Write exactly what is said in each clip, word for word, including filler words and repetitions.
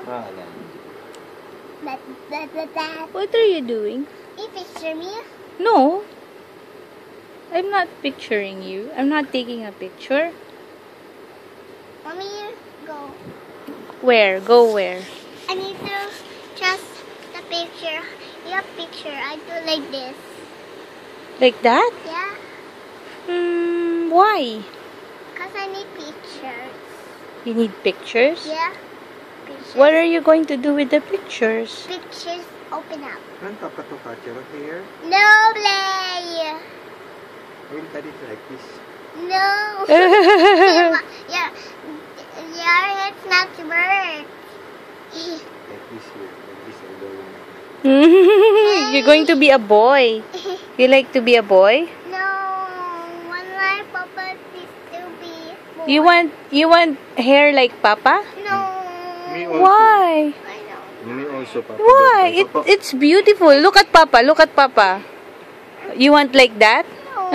That, that, that, that. What are you doing? You picture me? No. I'm not picturing you. I'm not taking a picture. Mommy, go. Where? Go where? I need to just the picture. Your picture. I do like this. Like that? Yeah. Hmm, why? Because I need pictures. You need pictures? Yeah. Pictures. What are you going to do with the pictures? Pictures open up. Your hair? No play. Will cut it like this. No. yeah, yeah, your head's not bird. Like this here. Like this I'm going. You're going to be a boy. You like to be a boy? No. One like Papa is to be boy. You want you want hair like Papa? No. Me also. Why? I know. Me also, Papa. Why? It Papa. it's beautiful. Look at Papa. Look at Papa. You want like that? No.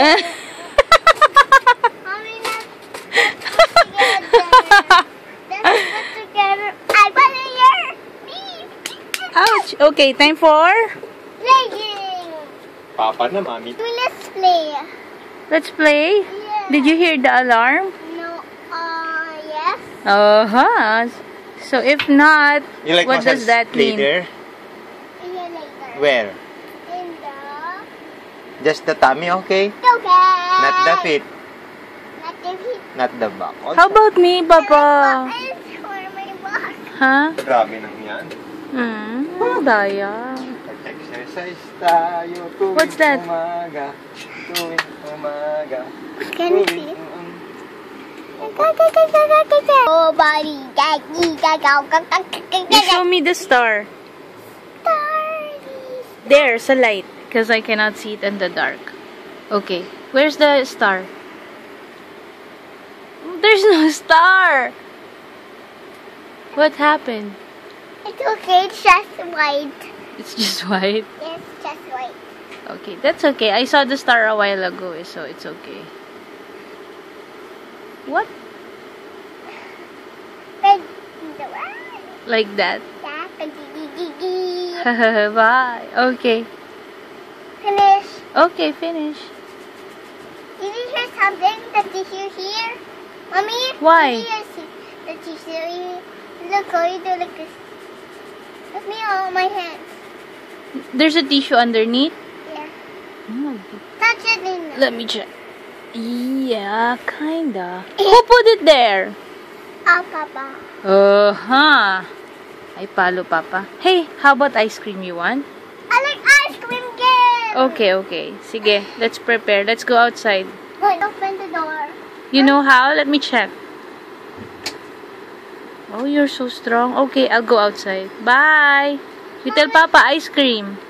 Mommy, let's put together. Let's put together. I want to hear me. Ouch. Okay, time for Playing. Papa na, Mami. Let's play. let's play. Yeah. Did you hear the alarm? No. Uh, yes. Uh-huh. So if not, You like what does massage that mean? later? Yeah, later. Where? In the... Just the tummy, okay? Okay. Not the feet. Not the feet. Not the back. Also. How about me, Papa? It's for my back. Huh? Grabe nang yan. Hmm, daya. Exercise tayo tuwing What's that? umaga. Tuwing umaga. Can you see? Oh, buddy. You show me the star. There, sa light. Because I cannot see it in the dark. Okay. Where's the star? There's no star. What happened? It's okay. It's just white. It's just white. It's just white. Okay, that's okay. I saw the star a while ago, so it's okay. What? Like that? Bye. Okay. Finish. Okay, finish. Did you hear something? The tissue here? Mommy? Why? Did you hear the tissue here? Look, how you do like this. Look me on my hand. There's a tissue underneath? Yeah. Oh, Touch it in. let me check. Yeah, kinda. Who put it there? Oh, Papa. Uh-huh. Ay, palo, Papa. Hey, how about ice cream you want? I like ice cream again. Okay, okay. Sige, let's prepare. Let's go outside. Wait, open the door. You know how? Let me check. Oh, you're so strong. Okay, I'll go outside. Bye. You tell Papa ice cream.